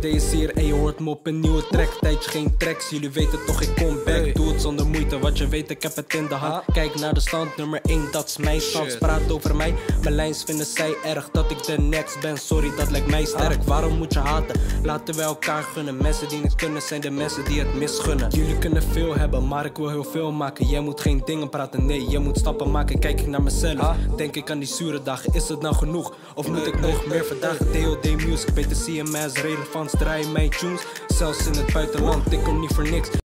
is hier en je hoort me op een nieuwe track. Tijdje geen tracks, jullie weten toch ik kom back. Doe het zonder moeite, wat je weet ik heb het in de hand. Kijk naar de stand, nummer 1 dat is mijn stand. Praat over mij, mijn lijns vinden zij erg. Dat ik de next ben, sorry dat lijkt mij sterk. Waarom moet je haten? Laten we elkaar gunnen. Mensen die niet kunnen zijn de mensen die het misgunnen. Jullie kunnen veel hebben, maar ik wil heel veel maken. Jij moet geen dingen praten, nee, jij moet stappen maken. Kijk ik naar mezelf, denk ik aan die zure dagen. Is het nou genoeg, of moet ik nog meer vandaag? DOD Music, beter CMS, relevant, draai mijn tunes. Zelfs in het buitenland, ik kom niet voor niks.